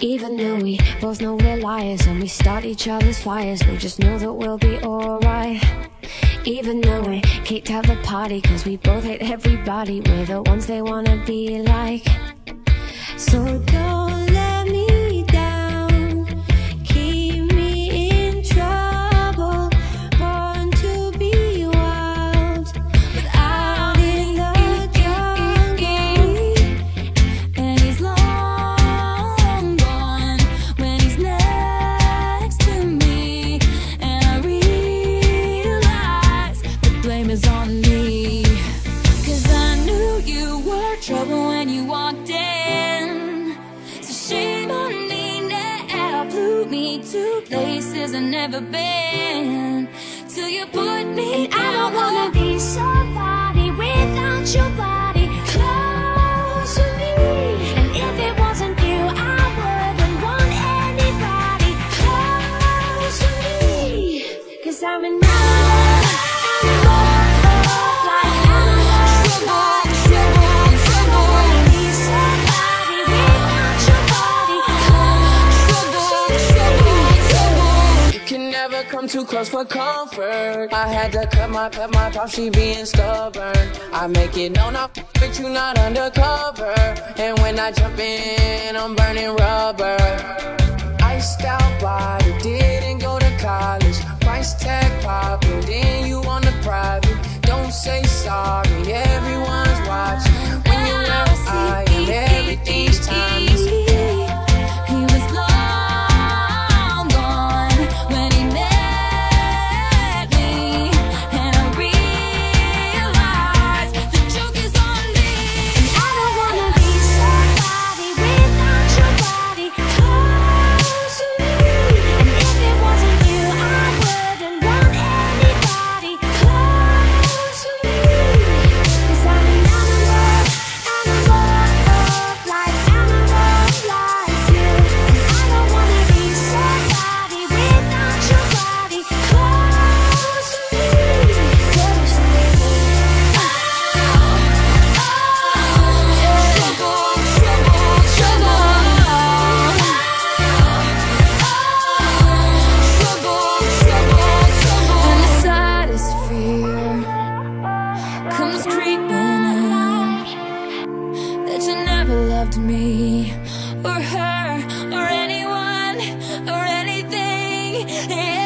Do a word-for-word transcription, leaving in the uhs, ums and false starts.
Even though we both know we're liars and we start each other's fires, we just know that we'll be alright. Even though we kicked out the party cause we both hate everybody, we're the ones they wanna be like. So don't let me down, keep me in trouble, born to be wild, but out in the jungle. And he's long gone when he's next to me, and I realize the blame is on me. Cause I knew you were trouble when you walked in. Shame on me now, flew me to places I've never been, till you put me down. I don't wanna be somebody without your body close to me. And if it wasn't you, I wouldn't want anybody close to me. Cause I'm in love, I'm in love, like I'm in love, trouble, trouble, trouble. Be somebody without your come too close for comfort. I had to cut my cut my pop, she being stubborn. I make it known I f with you, not undercover. And when I jump in, I'm burning rubber. Iced out body, didn't go to college. Price tag popping, then you on the private. Don't say sorry, everyone's watching. When you left, I am everything's timeless. Me or her or anyone or anything.